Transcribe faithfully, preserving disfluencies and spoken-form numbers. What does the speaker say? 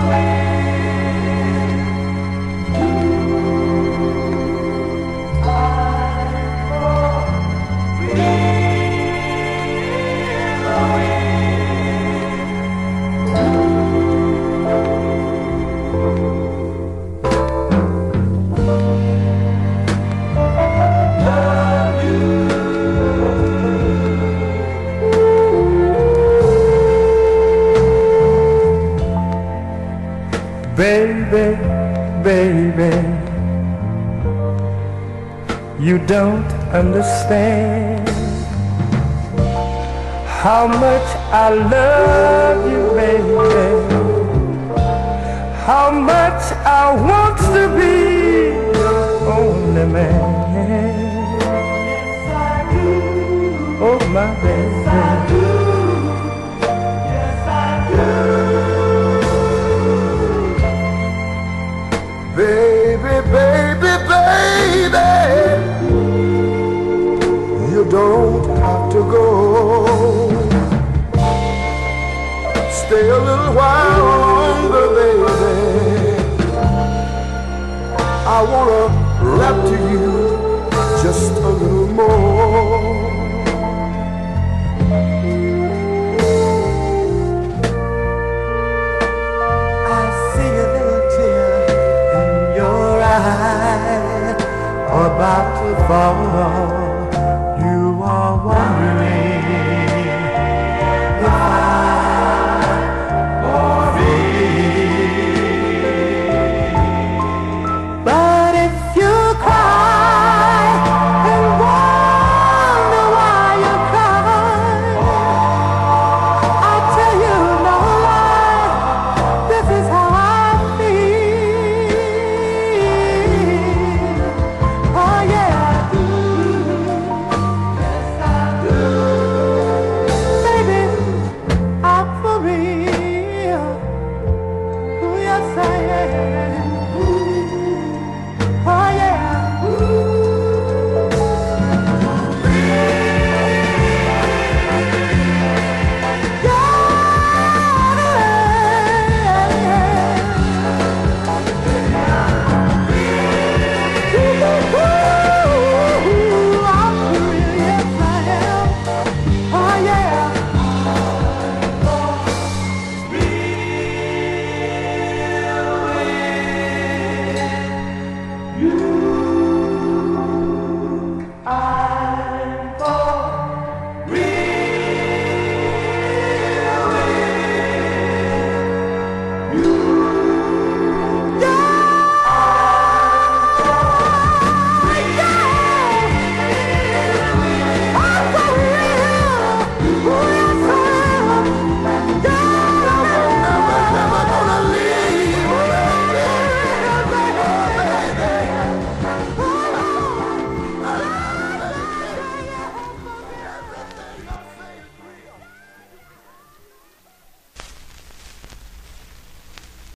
Baby, baby, you don't understand how much I love you, baby, how much I want to be your only man. Yes, I do. Oh, my baby. Yes, I do. Yes, I do. Baby, baby, baby, you don't have to go. Stay a little while longer, baby. I wanna rap to you just a little more.